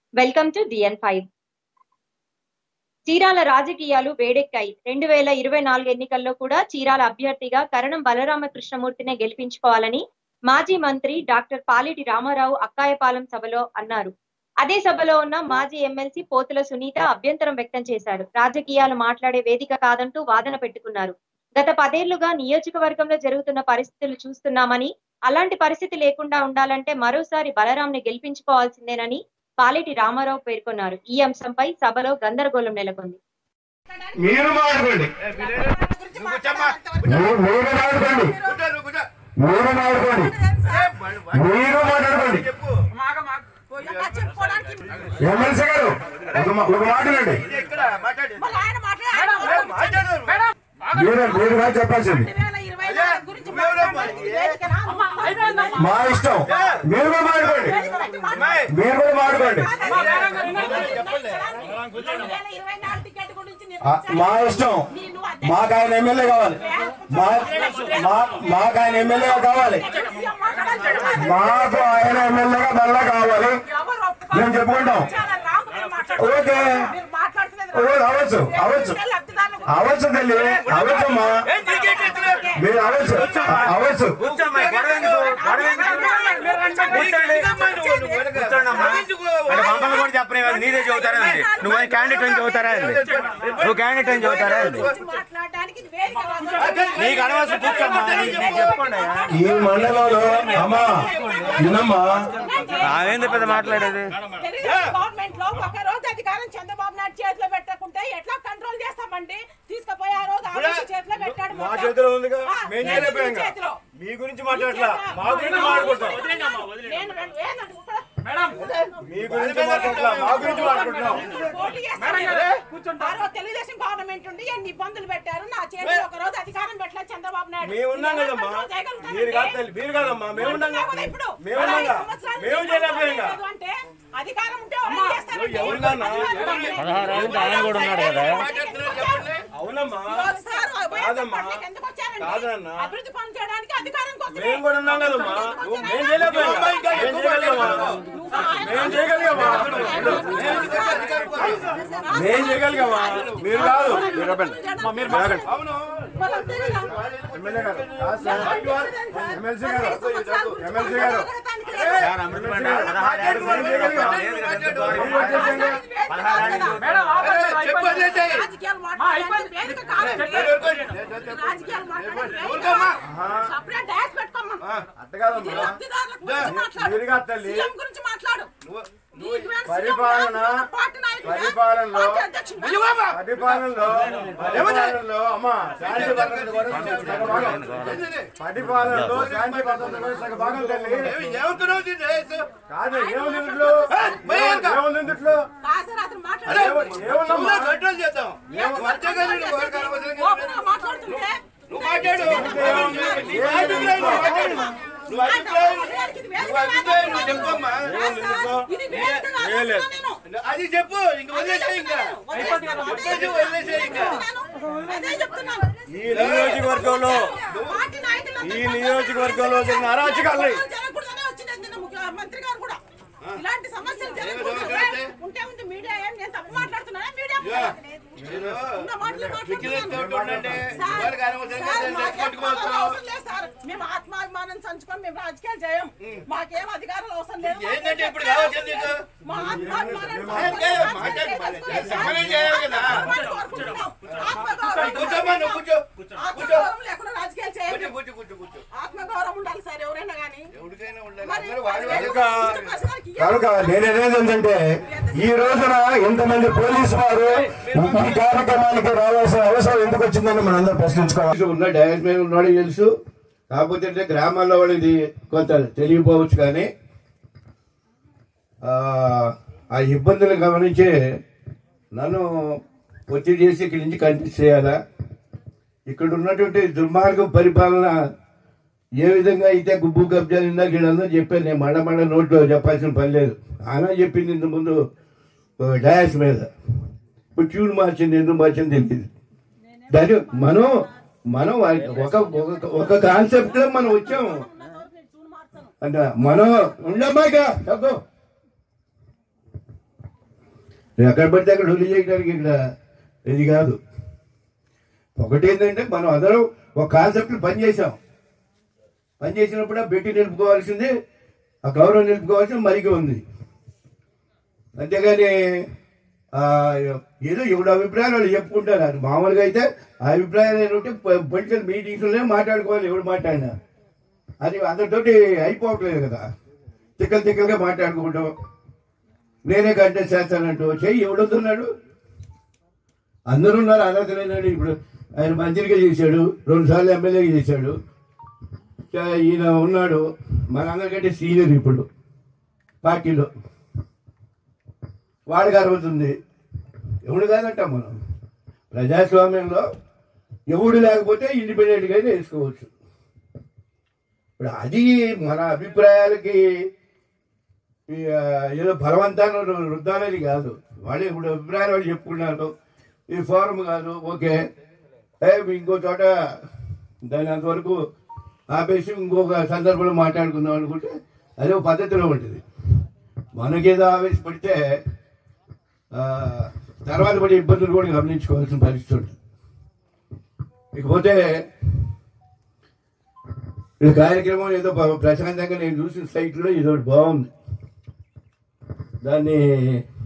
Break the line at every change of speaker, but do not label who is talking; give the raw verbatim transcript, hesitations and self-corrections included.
Welcome to DN five. Chirala రాజకీయాలు వేడెక్కాయి. రెండు వేల ఇరవై నాలుగు ఎన్నికల్లో కూడా చీరాల అభ్యర్థిగా కరణం బలరామకృష్ణమూర్తినే గెలిపించుకోవాలని మాజీ మంత్రి డాక్టర్ పాలేటి రామారావు అక్కాయపాలెం సభలో అన్నారు. అదే సభలో ఉన్న మాజీ ఎమ్మెల్సీ పోతుల సునీత అభ్యంతరం వ్యక్తం చేశారు. రాజకీయాలు మాట్లాడే వేదిక కాదంటూ వాదన పెట్టుకున్నారు. గత పదేళ్లుగా నియోజకవర్గంలో జరుగుతున్న పరిస్థితులు చూస్తున్నామని, అలాంటి పరిస్థితి లేకుండా ఉండాలంటే మరోసారి బలరాంని గెలిపించుకోవాల్సిందేనని పాలేటి రామారావు పేర్కొన్నారు. ఈ అంశంపై సభలో గందరగోళం నెలకొంది.
మీరు మాట్లాడండి మీరు మాట్లాడండి మీరు మాట్లాడుకోండి ఎమ్మెల్సీ గారు ఒక మాట్లాడండి. మీరు మీరుగా చెప్పాల్సింది మా ఇష్టం. మీరు కూడా మాట్లాడుకోండి మీరు కూడా మాట్లాడుకోండి మా ఇష్టం. మాకు ఆయన ఎమ్మెల్యే కావాలి. మాకు ఆయన ఎమ్మెల్యేగా కావాలి. మాకు ఆయన ఎమ్మెల్యేగా మళ్ళా కావాలి. మేము చెప్పుకుంటాం. ఓకే అవ్వచ్చు అవ్వచ్చు అవ్వచ్చు తల్లి అవ్వచ్చమ్మా. మీరు అవ్వచ్చు అవ్వచ్చు
చెప్పనే నీదే చదువుతారా? నువ్వు క్యాండిడేట్ అని చదువుతారా? నువ్వు క్యాండిడేట్ అని చదువుతారా? నీకు అనవసరం కూర్చోమ్మా.
ఈ మండలంలో అమ్మా వినమ్మా
అవేంది పెద్ద మాట్లాడేది.
చంద్రబాబు నాయుడు చేతిలో పెట్టకుంటే ఎట్లా కంట్రోల్ చేస్తామండి? తీసుకుపోయి ఆ రోజు చేతిలో పెట్టాడు.
మా చేతిలో ఉందిగా, మేము చేయలేకపోయాం. మీ గురించి మాట్లాడలా, మా గురించి మాట్లాడుకుంటాం. మీ గురించి మాట్లాడలా, మా గురించి మాట్లాడుతున్నాం.
తెలుగుదేశం గవర్నమెంట్ ఉండి ఎన్ని ఇబ్బందులు పెట్టారు. నా చేతిలో ఒక రోజు అధికారం పెట్టలేదు చంద్రబాబు నాయుడు.
మేము ఉన్నాం కదమ్మా. మీరు కాదు మీరు కాదమ్మా, మేము ఉన్నాం కదా. ఇప్పుడు మేము ఉన్నాం, మేము చేయలేకపోయాం.
అంటే అధికారం ఉంటే
ఎవరికన్నా ఆయన కూడా ఉన్నాడు కదా. అవునమ్మా కాదమ్మా కాదన్నా,
అభివృద్ధి పని చేయడానికి అధికారం కోసం
మేము కూడా ఉన్నాం కదమ్మా. మేము చేయలేకపోయాం. మేము చేయగలిగామా మేము చేయగలిగామా మేము చేయగలిగామా మీరు కాదు. మీరు మీరు ఎమ్మెల్యే గారు ఎమ్మెల్సీ గారు ఎమ్మెల్సీ గారు అట్టగాదమ్మా తల్లి. పరిపాలన పరిపాలనలో పరిపాలనలో పరిపాలనలో అమ్మా శాంతి భద్రత పరిపాలనలో శాంతి భద్రత సగ భాగం తల్లి. కాదు ఏముంది ఇంట్లో ఏముంది ఇంట్లో ఏముందమ్మా కంట్రోల్ చేద్దాం. నువ్వు మాట్లాడు అది చెప్పు. ఇంక వదిలేసే ఇంకా వదిలేసే ఇంకా ఈ నియోజకవర్గంలో ఈ నియోజకవర్గంలో జరిగిన అరాచకాలు
మంత్రి గారు కూడా ఇలాంటి సమస్యలు ఉంటే ఉంది. మీడియా ఏం నేను తప్పు మాట్లాడుతున్నానా? మీడియా మేము ఆత్మాభిమానం సంచుకొని మేము రాజకీయాలు చేయం. మాకేం అధికారాలు అవసరం లేదు. మా ఆత్మాభిమానం ఆత్మగౌరవం లేకుండా రాజకీయాలు చేయం. ఆత్మగౌరవం ఉండాలి సార్ ఎవరైనా కానీ.
కనుక నేనేది ఏంటంటే ఈ రోజున ఇంతమంది పోలీసు వారు ఈ కార్యక్రమానికి రావాల్సిన అవసరం ఎందుకు వచ్చిందని మనం అందరూ ప్రశ్నించుకోవాలి.
ఉన్న డయాస్ మీద ఉన్నాడు తెలుసు. కాకపోతే గ్రామాల్లో వాళ్ళది కొంత తెలియపోవచ్చు. కానీ ఆ ఇబ్బందులు గమనించి నన్ను ఒత్తిడి చేసి ఇక్కడి నుంచి కంటెస్ట్ చేయాలా, ఇక్కడ ఉన్నటువంటి దుర్మార్గ పరిపాలన ఏ విధంగా అయితే గుబ్బు కబ్జాలు ఇందాక వీళ్ళందరూ చెప్పారు. నేను మండ మండ నోట్లో చెప్పాల్సిన పని లేదు. ఆయన చెప్పింది ఇంత ముందు డయాస్ మీద. ఇప్పుడు ట్యూన్ మార్చింది, ఎందుకు మార్చింది తెలియదు. దాని మనం మనం ఒక ఒక కాన్సెప్ట్ లో మనం వచ్చాము. అంటే మనం ఉండమ్మాక నువ్వు ఎక్కడ పడితే అక్కడ వదిలి చేయడానికి ఇక్కడ ఇది కాదు. ఒకటి ఏంటంటే మనం అందరం ఒక కాన్సెప్ట్ పనిచేసాం. పనిచేసినప్పుడు ఆ పెట్టి నిలుపుకోవాల్సింది, ఆ గౌరవం నిలుపుకోవాల్సింది మరికి ఉంది. అంతేగాని ఏదో ఎవడు అభిప్రాయాలు వాళ్ళు చెప్పుకుంటారు. అది మామూలుగా అయితే ఆ అభిప్రాయాలు ఏంటంటే పొలిటికల్ మీటింగ్స్లోనే మాట్లాడుకోవాలి. ఎవడు మాట్లాడినా అది అందరితోటి అయిపోవట్లేదు కదా. తిక్కలు తిక్కలుగా మాట్లాడుకుంటాం. నేనే కంటెస్ట్ చేస్తానంటూ చెయ్యి ఎవడొద్దున్నాడు? అందరూ ఉన్నారు. అర్హతలేనాడు. ఇప్పుడు ఆయన మంత్రిగా చేశాడు, రెండు సార్లు ఎమ్మెల్యేగా చేశాడు. ఈయన ఉన్నాడు మనందరికంటే సీనియర్ ఇప్పుడు పార్టీలో. వాడికి అర్హత ఉంది. ఎవడు కాదంటాం మనం. ప్రజాస్వామ్యంలో ఎవడు లేకపోతే ఇండిపెండెంట్గా అయితే వేసుకోవచ్చు. ఇప్పుడు అది మన అభిప్రాయాలకి ఏదో బలవంతాన్ని రుద్దాలని కాదు. వాళ్ళు ఇప్పుడు అభిప్రాయాలు వాళ్ళు చెప్పుకున్నారు. ఇది ఫోరం కాదు. ఓకే, ఇంకో చోట దాని అంతవరకు ఆపేసి ఇంకొక సందర్భంలో మాట్లాడుకుందాం అనుకుంటే అదే ఒక పద్ధతిలో ఉంటుంది. మనకేదో ఆవేశపడితే తర్వాత పడే ఇబ్బందులు కూడా గమనించుకోవాల్సిన పరిస్థితి ఉంటుంది. ఇకపోతే ఈ కార్యక్రమం ఏదో ప్రశాంతంగా నేను చూసిన సైట్లో ఇదొకటి బాగుంది. దాన్ని